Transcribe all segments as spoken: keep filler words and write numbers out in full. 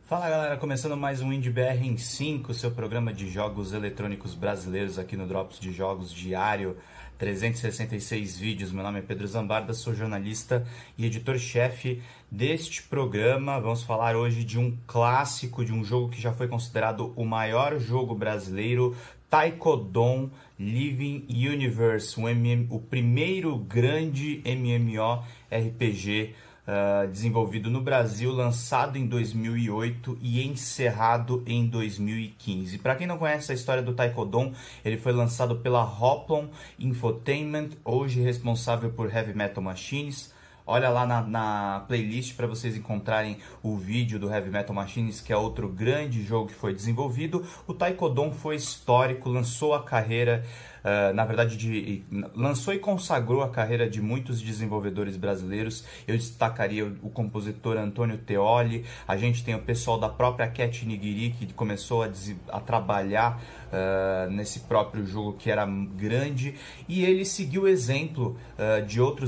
Fala galera, começando mais um Indie B R em cinco, seu programa de jogos eletrônicos brasileiros aqui no Drops de Jogos diário, trezentos e sessenta e seis vídeos. Meu nome é Pedro Zambarda, sou jornalista e editor-chefe deste programa. Vamos falar hoje de um clássico, de um jogo que já foi considerado o maior jogo brasileiro, Taekwondo Living Universe, um M M, o primeiro grande MMORPG Uh, desenvolvido no Brasil, lançado em dois mil e oito e encerrado em dois mil e quinze. Para quem não conhece a história do Taekwondo, ele foi lançado pela Hoplon Infotainment, hoje responsável por Heavy Metal Machines. Olha lá na, na playlist para vocês encontrarem o vídeo do Heavy Metal Machines, que é outro grande jogo que foi desenvolvido. O Taekwondo foi histórico, lançou a carreira, uh, na verdade, de, lançou e consagrou a carreira de muitos desenvolvedores brasileiros. Eu destacaria o, o compositor Antônio Teoli. A gente tem o pessoal da própria Cat Nigiri, que começou a, a trabalhar Uh, nesse próprio jogo que era grande, e ele seguiu o exemplo uh, de outros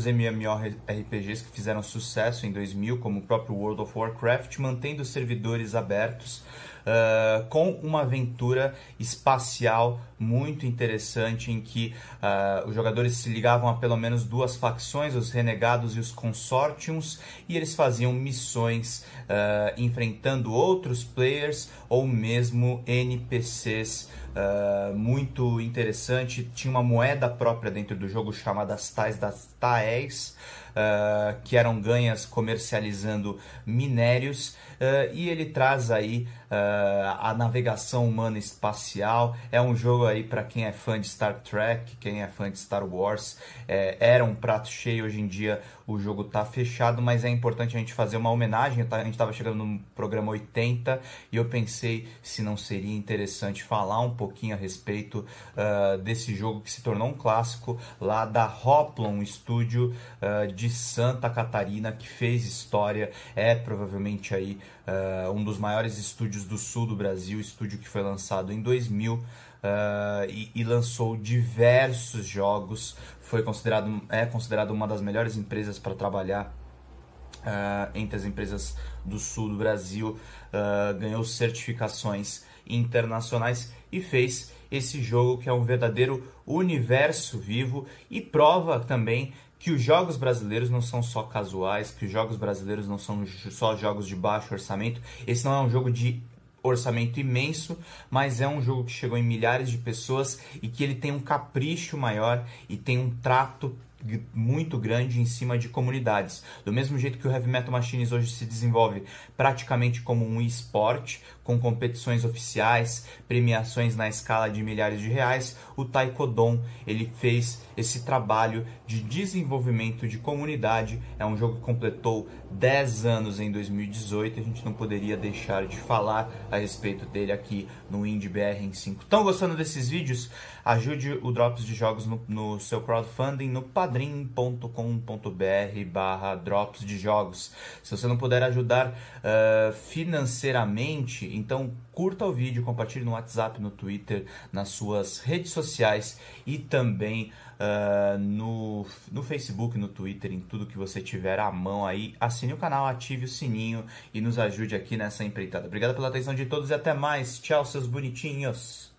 MMORPGs que fizeram sucesso em dois mil, como o próprio World of Warcraft, mantendo os servidores abertos uh, com uma aventura espacial muito interessante, em que uh, os jogadores se ligavam a pelo menos duas facções, os Renegados e os Consortiums, e eles faziam missões uh, enfrentando outros players ou mesmo N P Cs. Uh, muito interessante. Tinha uma moeda própria dentro do jogo chamada as tais das Taés, uh, que eram ganhas comercializando minérios, uh, e ele traz aí uh, a navegação humana espacial. É um jogo aí para quem é fã de Star Trek, quem é fã de Star Wars. É, era um prato cheio. Hoje em dia o jogo tá fechado, mas é importante a gente fazer uma homenagem. A gente estava chegando no programa oitenta e eu pensei se não seria interessante falar um pouquinho a respeito uh, desse jogo que se tornou um clássico lá da Hoplon Studio uh, de Santa Catarina, que fez história. É provavelmente aí uh, um dos maiores estúdios do sul do Brasil, estúdio que foi lançado em dois mil uh, e, e lançou diversos jogos. Foi considerado, é considerado uma das melhores empresas para trabalhar Uh, entre as empresas do sul do Brasil, uh, ganhou certificações internacionais e fez esse jogo que é um verdadeiro universo vivo, e prova também que os jogos brasileiros não são só casuais, que os jogos brasileiros não são só jogos de baixo orçamento. Esse não é um jogo de orçamento imenso, mas é um jogo que chegou em milhares de pessoas e que ele tem um capricho maior e tem um trato muito grande em cima de comunidades. Do mesmo jeito que o Heavy Metal Machines hoje se desenvolve praticamente como um esporte, com competições oficiais, premiações na escala de milhares de reais, o Taekwondo ele fez esse trabalho de desenvolvimento de comunidade. É um jogo que completou dez anos em dois mil e dezoito, a gente não poderia deixar de falar a respeito dele aqui no Indie B R em cinco. Estão gostando desses vídeos? Ajude o Drops de Jogos no, no seu crowdfunding no padrim ponto com ponto br barra Drops de Jogos. Se você não puder ajudar uh, financeiramente, então curta o vídeo, compartilhe no WhatsApp, no Twitter, nas suas redes sociais e também uh, no, no Facebook, no Twitter, em tudo que você tiver à mão aí. Assine o canal, ative o sininho e nos ajude aqui nessa empreitada. Obrigado pela atenção de todos e até mais. Tchau, seus bonitinhos!